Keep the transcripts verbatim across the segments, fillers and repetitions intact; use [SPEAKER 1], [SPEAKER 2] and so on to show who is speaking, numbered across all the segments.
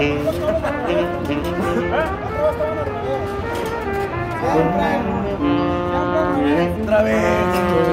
[SPEAKER 1] Otra vez.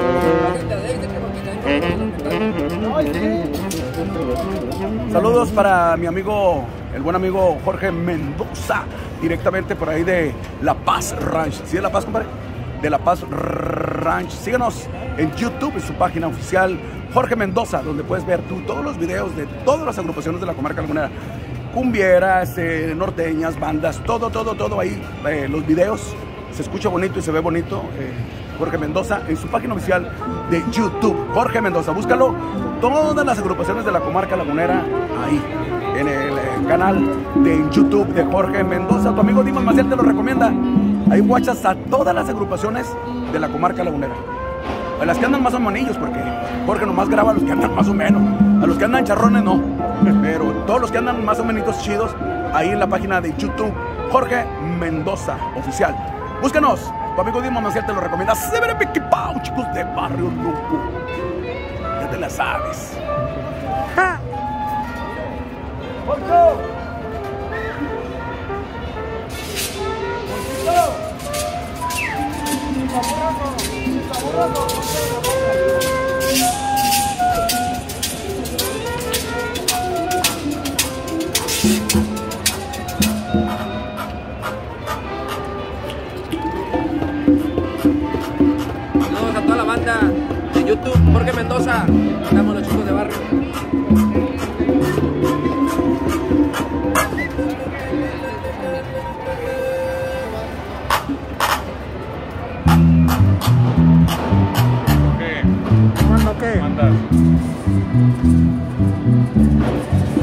[SPEAKER 1] Saludos para mi amigo, el buen amigo Jorge Mendoza, directamente por ahí de La Paz Ranch. ¿Sí de La Paz, compadre? De La Paz Ranch. Síganos en YouTube, en su página oficial, Jorge Mendoza, donde puedes ver tú todos los videos de todas las agrupaciones de la comarca lagunera. Cumbieras, eh, norteñas, bandas, todo, todo, todo ahí, eh, los videos. Se escucha bonito y se ve bonito. Eh, Jorge Mendoza en su página oficial de YouTube. Jorge Mendoza, búscalo. Todas las agrupaciones de la comarca lagunera ahí, en el eh, canal de YouTube de Jorge Mendoza. Tu amigo Dimas Maciel te lo recomienda. Ahí guachas a todas las agrupaciones de la comarca lagunera. A las que andan más o menos, porque Jorge nomás graba a los que andan más o menos. A los que andan charrones no. Pero todos los que andan más o menos chidos, ahí en la página de YouTube, Jorge Mendoza Oficial. Búscanos. Tu amigo Dimas Maciel te lo recomienda. Se verá piquipao, chicos de Barrio Loco. Ya te la sabes. ¡Ja!
[SPEAKER 2] Saludos a toda la banda de YouTube, Jorge Mendoza. Estamos los chicos de barrio.
[SPEAKER 1] ¿Qué? ¿Qué?